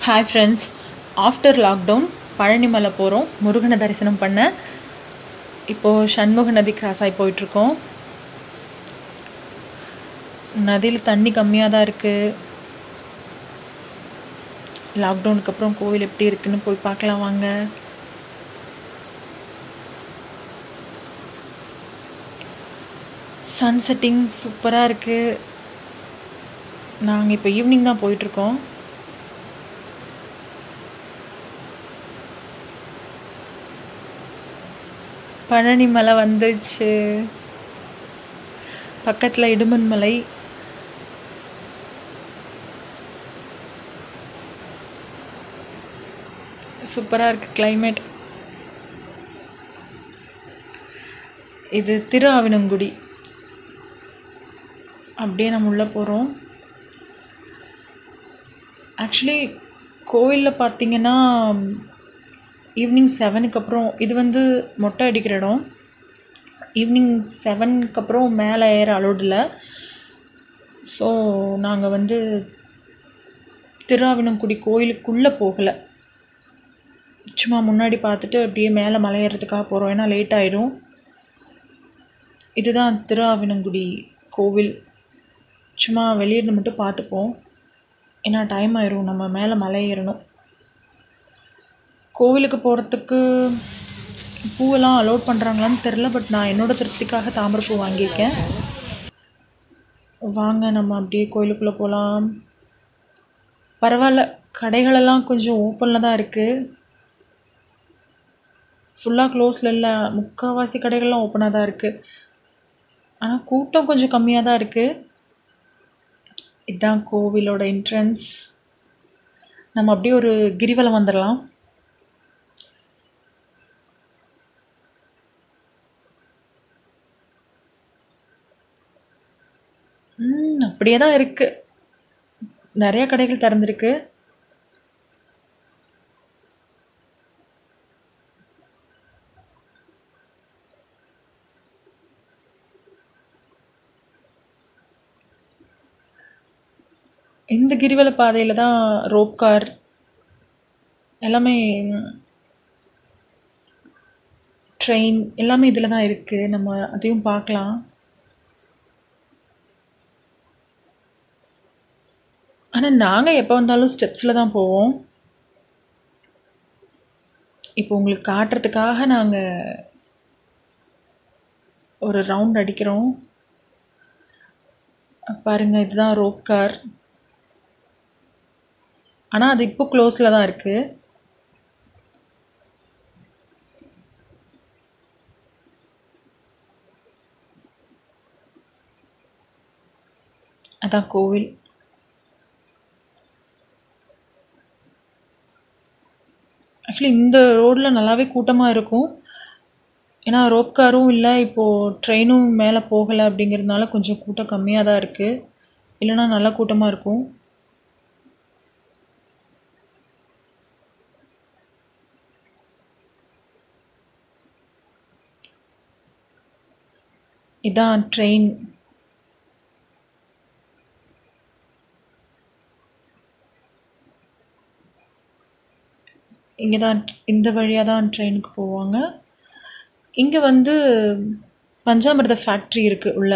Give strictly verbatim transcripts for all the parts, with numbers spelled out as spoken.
Hi friends, after lockdown Palanimalai போகிறோம் முருகனை தரிசனம் பண்ண. இப்போது சண்முக நதி கிராஸ் ஆகி போயிட்டுருக்கோம். நதியில் தண்ணி கம்மியாக தான் இருக்குது. லாக்டவுனுக்கு அப்புறம் கோவில் எப்படி இருக்குன்னு போய் பார்க்கலாம் வாங்க. சன் செட்டிங் சூப்பராக இருக்குது. நாங்கள் இப்போ ஈவினிங் தான் போயிட்டுருக்கோம். பழனி மலை வந்துருச்சு. பக்கத்தில் இடுமன் மலை. சூப்பராக இருக்குது கிளைமேட். இது திரு ஆவினங்குடி. அப்படியே நம்ம உள்ளே போகிறோம். ஆக்சுவலி கோவிலில் பார்த்தீங்கன்னா ஈவினிங் செவனுக்கு அப்புறம், இது வந்து மொட்டை அடிக்கிற இடம். ஈவினிங் செவனுக்கு அப்புறம் மேலே ஏற அலோடு இல்லை. ஸோ நாங்கள் வந்து திருஆவினங்குடி கோயிலுக்குள்ளே போகலை. சும்மா முன்னாடி பார்த்துட்டு அப்படியே மேலே மலை ஏறுறதுக்காக போகிறோம். ஏன்னா லேட் ஆகிடும். இதுதான் திருஆவினங்குடி கோவில். சும்மா வெளியிருந்து மட்டும் பார்த்துப்போம். ஏன்னா டைம் ஆயிரும், நம்ம மேலே மலை ஏறணும். கோவிலுக்கு போகிறதுக்கு பூவெல்லாம் அலோட் பண்ணுறாங்களான்னு தெரில. பட் நான் என்னோடய திருப்திக்காக தாமரைப்பூ வாங்கியிருக்கேன். வாங்க நம்ம அப்படியே கோயிலுக்குள்ளே போகலாம். பரவாயில்ல, கடைகளெல்லாம் கொஞ்சம் ஓப்பனில் தான் இருக்குது. ஃபுல்லாக க்ளோஸில் இல்லை. முக்கால்வாசி கடைகள்லாம் ஓப்பனாக தான் இருக்குது. ஆனால் கூட்டம் கொஞ்சம் கம்மியாக தான் இருக்குது. இதுதான் கோவிலோட என்ட்ரன்ஸ். நம்ம அப்படியே ஒரு கிரிவலம் வந்துடலாம். ம் அப்படியே தான் இருக்குது. நிறைய கடைகள் திறந்துருக்கு. இந்த கிரிவல பாதையில் தான் ரோப் கார் எல்லாமே, ட்ரெயின் எல்லாமே இதில் தான் இருக்குது. நம்ம அதையும் பார்க்கலாம். ஆனால் நாங்கள் எப்போ வந்தாலும் ஸ்டெப்ஸில் தான் போவோம். இப்போ உங்களுக்கு காட்டுறதுக்காக நாங்கள் ஒரு ரவுண்ட் அடிக்கிறோம். பாருங்கள், இதுதான் ரோப் கார். ஆனால் அது இப்போ க்ளோஸில் தான் இருக்குது. அதான் கோவில். ஆக்சுவலி இந்த ரோடில் நல்லாவே கூட்டமாக இருக்கும். ஏன்னா ரோப் காரும் இல்லை, இப்போது ட்ரெயினும் மேலே போகலை. அப்படிங்கிறதுனால கொஞ்சம் கூட்டம் கம்மியாக தான் இருக்குது. இல்லைன்னா நல்லா கூட்டமாக இருக்கும். இதான் ட்ரெயின். இங்கே தான், இந்த வழியாக தான் ட்ரெயினுக்கு போவாங்க. இங்கே வந்து பஞ்சாமிர்த ஃபேக்ட்ரி இருக்குது உள்ள.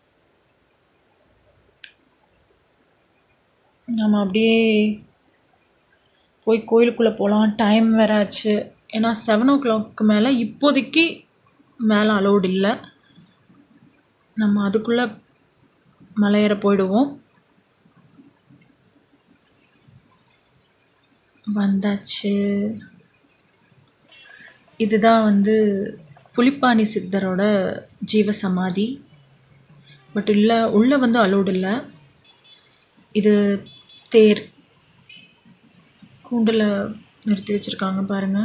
நம்ம அப்படியே போய் கோயிலுக்குள்ளே போகலாம். டைம் வேற ஆச்சு. ஏன்னா செவன் ஓ கிளாக்கு மேலே இப்போதைக்கு மேலே அலோடு இல்லை. நம்ம அதுக்குள்ளே மலையேற போயிடுவோம். வந்தாச்சு. இதுதான் வந்து புலிப்பாணி சித்தரோட ஜீவசமாதி. பட் இல்லை, உள்ளே வந்து அலோடு இல்லை. இது தேர் கூண்டில் நிறுத்தி வச்சுருக்காங்க பாருங்கள்.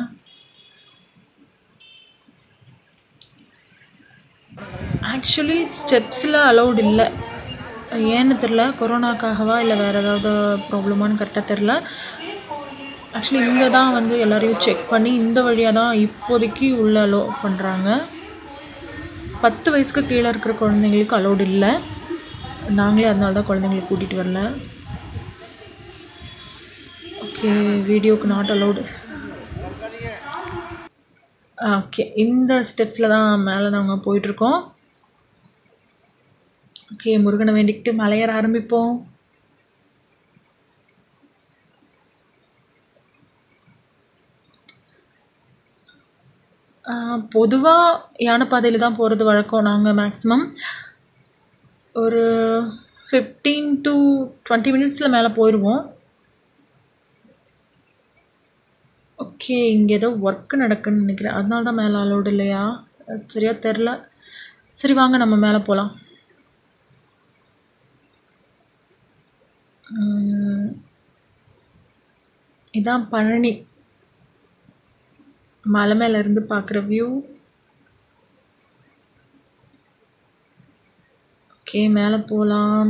ஆக்சுவலி ஸ்டெப்ஸில் அலோடு இல்லை. ஏன்னு தெரில, கொரோனாக்காகவா இல்லை வேறு ஏதாவது ப்ராப்ளமானு கரெக்டாக தெரில. ஆக்சுவலி இங்கே தான் வந்து எல்லாரையும் செக் பண்ணி இந்த வழியாக தான் இப்போதைக்கு உள்ளே அலோ பண்ணுறாங்க. பத்து வயசுக்கு கீழே இருக்கிற குழந்தைங்களுக்கு அலோடு இல்லை. நாங்களே அதனால தான் குழந்தைங்களை கூட்டிகிட்டு வரல. ஓகே, வீடியோக்கு நாட் அலோடு. ஓகே, இந்த ஸ்டெப்ஸில் தான் மேலே நாங்கள் போயிட்டுருக்கோம். ஓகே, முருகனை வேண்டிக்கிட்டு மலையேற ஆரம்பிப்போம். பொதுவாக யானைப்பாதையில் தான் போகிறது வழக்கம். நாங்கள் மேக்ஸிமம் ஒரு ஃபிஃப்டீன் டு டுவெண்ட்டி மினிட்ஸில் மேலே போயிடுவோம். ஓகே, இங்கே ஏதோ ஒர்க் நடக்குன்னு நினைக்கிறேன், அதனால தான் மேலே அலோடு இல்லையா, சரியாக தெரில. சரி வாங்க நம்ம மேலே போகலாம். இதான் பழனி மலை மேலே இருந்து பார்க்குற வியூ. ஓகே, மேலே போகலாம்.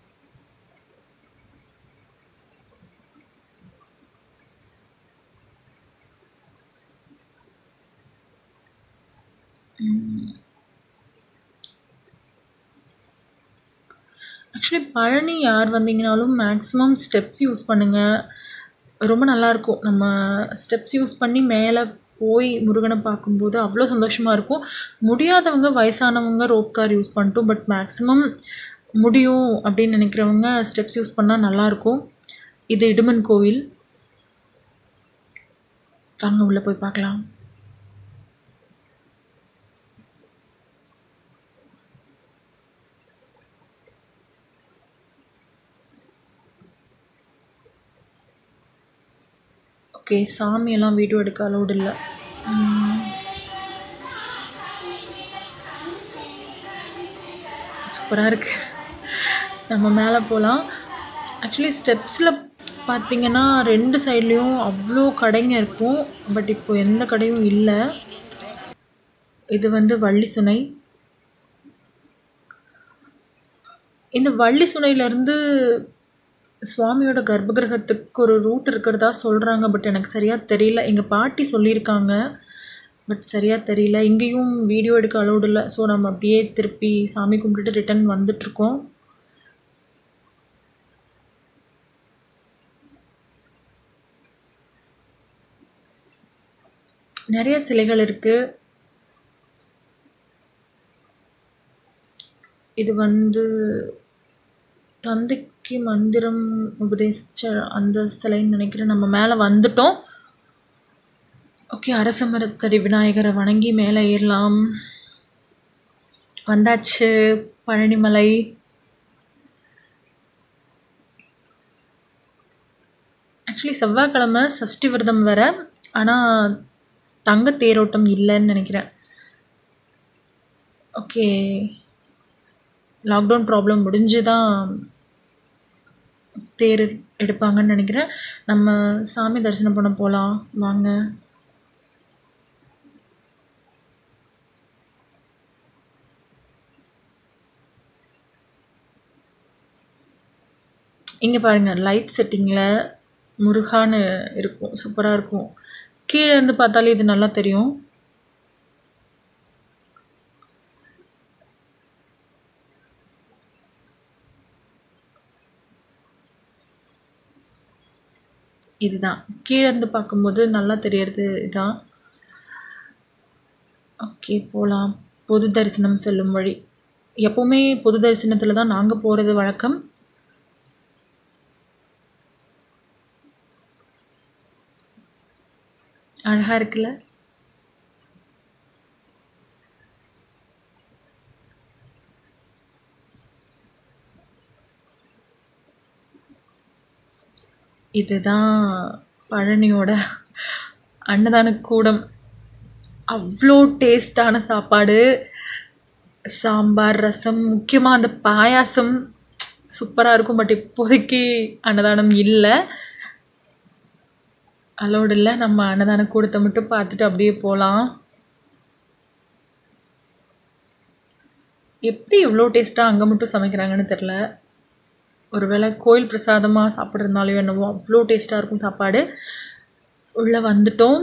ஆக்சுவலி பழனி யார் வந்தீங்கனாலும் மேக்ஸிமம் ஸ்டெப்ஸ் யூஸ் பண்ணுங்கள், ரொம்ப நல்லாயிருக்கும். நம்ம ஸ்டெப்ஸ் யூஸ் பண்ணி மேலே போய் முருகனை பார்க்கும்போது அவ்வளோ சந்தோஷமாக இருக்கும். முடியாதவங்க வயசானவங்க ரோப் கார் யூஸ் பண்ணிட்டோம், பட் மேக்ஸிமம் முடியும் அப்படின்னு நினைக்கிறவங்க ஸ்டெப்ஸ் யூஸ் பண்ணால் நல்லாயிருக்கும். இது இடுமன் கோவில், வாங்க உள்ளே போய் பார்க்கலாம். ஓகே, சாமியெல்லாம் வீடியோ எடுக்க அலோடு இல்லை. சூப்பராக இருக்குது, நம்ம மேலே போகலாம். ஆக்சுவலி ஸ்டெப்ஸில் பார்த்திங்கன்னா ரெண்டு சைட்லேயும் அவ்வளோ கடைங்க இருக்கும், பட் இப்போ எந்த கடையும் இல்லை. இது வந்து வள்ளி சுனை. இந்த வள்ளி சுனையிலேருந்து சுவாமியோட கர்ப்பகிரகத்துக்கு ஒரு ரூட் இருக்கிறதா சொல்கிறாங்க, பட் எனக்கு சரியாக தெரியல. எங்கள் பாட்டி சொல்லியிருக்காங்க, பட் சரியாக தெரியல. இங்கேயும் வீடியோ எடுக்க அலோடு இல்லை. ஸோ நம்ம அப்படியே திருப்பி சாமி கும்பிட்டுட்டு ரிட்டன் வந்துட்ருக்கோம். நிறைய சிலைகள் இருக்குது. இது வந்து தந்தைக்கு மந்திரம் உபதேசிச்ச அந்த சிலைன்னு நினைக்கிறேன். நம்ம மேலே வந்துட்டோம். ஓகே, அரச மரத்தடி விநாயகரை வணங்கி மேலே ஏறலாம். வந்தாச்சு பழனிமலை. ஆக்சுவலி செவ்வாய்க்கிழமை சஷ்டி விரதம் வேறு, ஆனால் தங்க தேரோட்டம் இல்லைன்னு நினைக்கிறேன். ஓகே, லாக்டவுன் ப்ராப்ளம் முடிஞ்சு தான் தேர் எடுப்பாங்கன்னு நினைக்கிறேன். நம்ம சாமி தரிசனம் பண்ண போகலாம் வாங்க. இங்கே பாருங்கள், லைட் செட்டிங்கில் முருகான்னு இருக்கும், சூப்பராக இருக்கும். கீழே இருந்து பார்த்தாலே இது நல்லா தெரியும். இதுதான் கீழே இருந்து பார்க்கும்போது நல்லா தெரியறது இதுதான். ஓகே, போகலாம். பொது தரிசனம் செல்லும் வழி. எப்போவுமே பொது தரிசனத்தில் தான் நாங்கள் போகிறது வழக்கம். அழகாக இருக்குல்ல? இதுதான் பழனியோட அன்னதான கூடம். அவ்வளோ டேஸ்டான சாப்பாடு, சாம்பார், ரசம், முக்கியமாக அந்த பாயாசம் சூப்பராக இருக்கும். பட் இப்போதைக்கு அன்னதானம் இல்லை, அலோடு இல்லை. நம்ம அன்னதான கூடத்தை மட்டும் பார்த்துட்டு அப்படியே போகலாம். எப்படி இவ்வளோ டேஸ்ட்டாக அங்கே மட்டும் சமைக்கிறாங்கன்னு தெரில. ஒருவேளை கோயில் பிரசாதமாக சாப்பிட்றதுனாலையோ என்னவோ அவ்வளோ டேஸ்ட்டாக இருக்கும் சாப்பாடு. உள்ளே வந்துட்டோம்.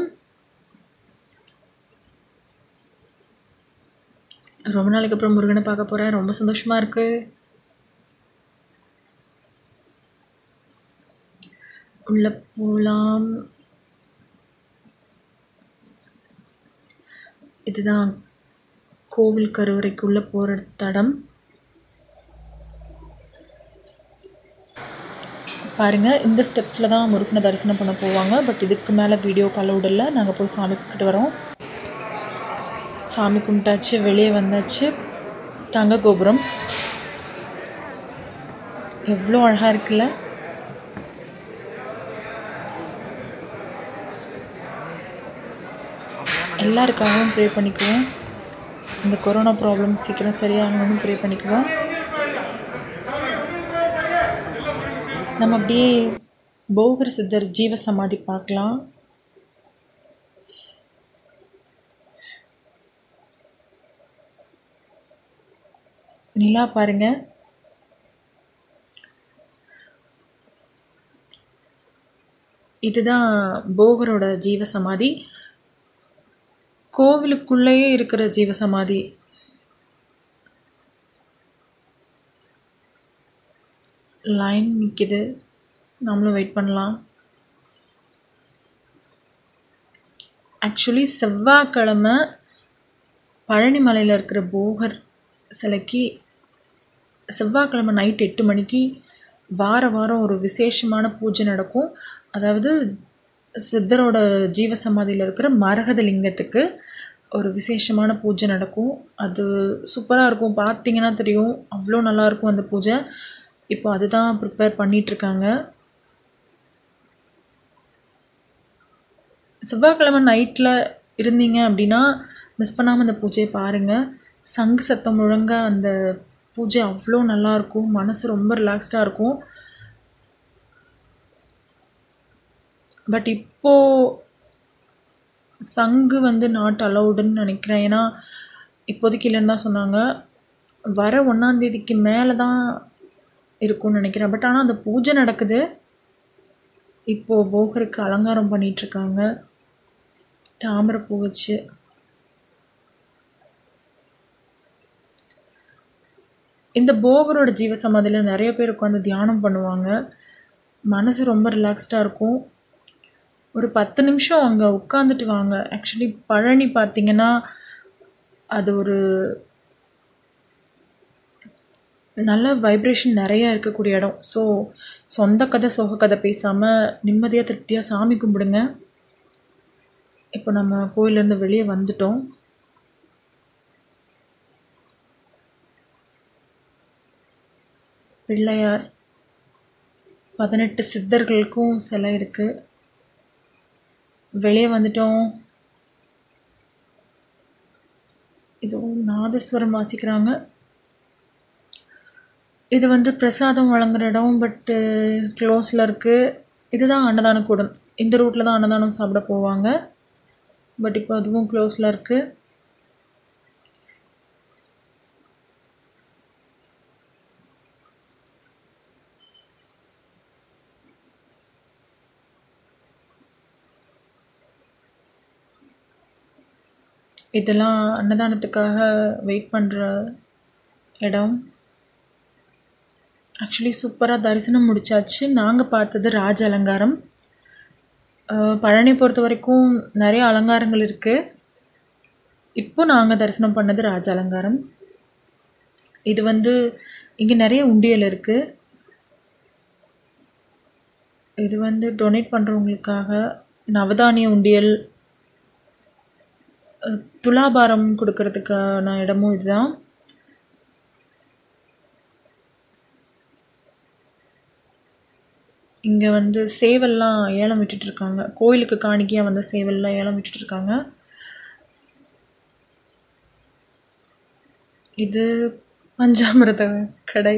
ரொம்ப நாளைக்கு அப்புறம் முருகனை பார்க்க போகிறேன், ரொம்ப சந்தோஷமாக இருக்குது. உள்ள போகலாம். இதுதான் கோவில் கருவறைக்குள்ளே போகிற தடம். பாருங்கள், இந்த ஸ்டெப்ஸில் தான் முருகனை தரிசனம் பண்ண போவாங்க. பட் இதுக்கு மேலே வீடியோ அலௌட் இல்லை. நாங்கள் போய் சாமி கும்பிட்டு வரோம். சாமி கும்பிட்டாச்சு, வெளியே வந்தாச்சு. தங்க கோபுரம் எவ்வளோ அழகாக இருக்குல்ல. எல்லாருக்காகவும் ப்ரே பண்ணிக்குவோம். இந்த கொரோனா ப்ராப்ளம் சீக்கிரம் சரியாகணும்னு ப்ரே பண்ணிக்குவோம். நம்ம அப்படியே போகர் சித்தர் ஜீவ சமாதி பார்க்கலாம். நிலா பாருங்க. இதுதான் போகரோட ஜீவ சமாதி. கோவிலுக்குள்ளேயே இருக்கிற ஜீவ சமாதி. லைன் நிற்கிது, நம்மளும் வெயிட் பண்ணலாம். ஆக்சுவலி செவ்வாய்க்கிழமை பழனி மலையில் இருக்கிற போகர் சிலைக்கு செவ்வாய்க்கிழமை நைட் எட்டு மணிக்கு வார வாரம் ஒரு விசேஷமான பூஜை நடக்கும். அதாவது சித்தரோட ஜீவசமாதியில் இருக்கிற மரகத லிங்கத்துக்கு ஒரு விசேஷமான பூஜை நடக்கும். அது சூப்பராக இருக்கும், பார்த்தீங்கன்னா தெரியும், அவ்வளோ நல்லாயிருக்கும் அந்த பூஜை. இப்போ அதுதான் ப்ரிப்பேர் பண்ணிகிட்ருக்காங்க. செவ்வாய்க்கிழமை நைட்டில் இருந்தீங்க அப்படின்னா மிஸ் பண்ணாமல் அந்த பூஜையை பாருங்கள். சங்கு சத்தம் முழங்க அந்த பூஜை அவ்வளோ நல்லாயிருக்கும், மனசு ரொம்ப ரிலாக்ஸ்டாக இருக்கும். பட் இப்போது சங்கு வந்து நாட் அலௌடுன்னு நினைக்கிறேன். ஏன்னா இப்போதைக்கு இல்லைன்னு தான் சொன்னாங்க. வர ஒன்றாந்தேதிக்கு மேலே தான் இருக்கும்னு நினைக்கிறேன். பட் ஆனால் அந்த பூஜை நடக்குது. இப்போது போகருக்கு அலங்காரம் பண்ணிகிட்ருக்காங்க தாமரை பூ வச்சு. இந்த போகரோட ஜீவசமாதியில் நிறைய பேர் உட்காந்து தியானம் பண்ணுவாங்க. மனசு ரொம்ப ரிலாக்ஸ்டாக இருக்கும். ஒரு பத்து நிமிஷம் அங்கே உட்காந்துட்டு வாங்க. ஆக்சுவலி பழனி பார்த்திங்கன்னா அது ஒரு நல்ல வைப்ரேஷன் நிறையா இருக்கக்கூடிய இடம். ஸோ சொந்த கதை சோக கதை பேசாமல் நிம்மதியாக திருப்தியாக சாமி கும்பிடுங்க. இப்போ நம்ம கோயிலேருந்து வெளியே வந்துட்டோம். பிள்ளையார், பதினெட்டு சித்தர்களுக்கும் சிலை இருக்குது. வெளியே வந்துட்டோம். இது நாதஸ்வரம் வாசிக்கிறாங்க. இது வந்து பிரசாதம் வழங்குகிற இடம், பட்டு க்ளோஸில் இருக்குது. இதுதான் அன்னதான கூடம். இந்த ரூட்டில் தான் அன்னதானம் சாப்பிட போவாங்க. பட் இப்போ அதுவும் க்ளோஸில் இருக்குது. இதெல்லாம் அன்னதானத்துக்காக வெயிட் பண்ணுற இடம். ஆக்சுவலி சூப்பராக தரிசனம் முடித்தாச்சு. நாங்கள் பார்த்தது ராஜ அலங்காரம். பழனி பொறுத்த வரைக்கும் நிறைய அலங்காரங்கள் இருக்குது. இப்போ நாங்கள் தரிசனம் பண்ணது ராஜ அலங்காரம். இது வந்து இங்கே நிறைய உண்டியல் இருக்குது. இது வந்து டொனேட் பண்ணுறவங்களுக்காக நவதானிய உண்டியல், துலாபாரம் கொடுக்கறதுக்கான இடமும் இதுதான். இங்கே வந்து சேவல்லாம் ஏலம் விட்டுட்ருக்காங்க. கோயிலுக்கு காணிக்கையாக வந்த சேவல்லாம் ஏலம் விட்டுட்ருக்காங்க. இது பஞ்சாமிரத கடை.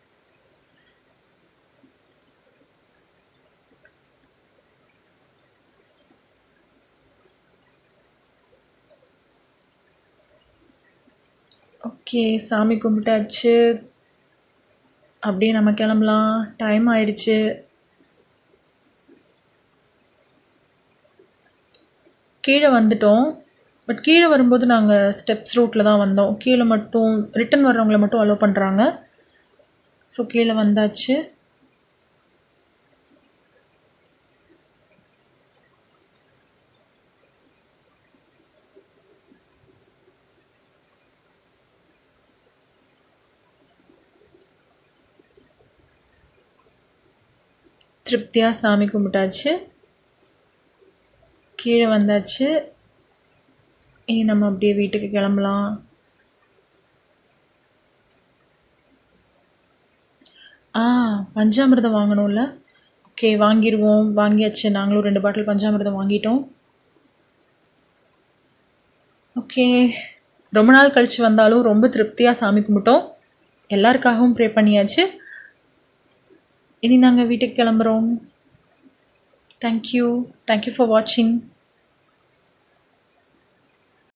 ஓகே, சாமி கும்பிட்டாச்சு. அப்படியே நம்ம கிளம்பலாம். டைம் ஆயிடுச்சு. கீழே வந்துட்டோம். பட் கீழே வரும்போது நாங்கள் ஸ்டெப்ஸ் ரூட்டில் தான் வந்தோம். கீழே மட்டும் ரிட்டன் வர்றவங்களை மட்டும் அலோவ் பண்ணுறாங்க. ஸோ கீழே வந்தாச்சு. திருப்தியாக சாமி கும்பிட்டாச்சு, கீழே வந்தாச்சு. இனி நம்ம அப்படியே வீட்டுக்கு கிளம்பலாம். ஆ பஞ்சாமிர்தம் வாங்கணும்ல. ஓகே, வாங்கிடுவோம். வாங்கியாச்சு, நாங்களும் ரெண்டு பாட்டில் பஞ்சாமிர்தம் வாங்கிட்டோம். ஓகே, ரொம்ப நாள் கழித்து வந்தாலும் ரொம்ப திருப்தியாக சாமி கும்பிட்டோம். எல்லாருக்காகவும் ப்ரே பண்ணியாச்சு. இனி நாங்கள் வீட்டுக்கு கிளம்புறோம். தேங்க்யூ தேங்க்யூ ஃபார் வாட்சிங்.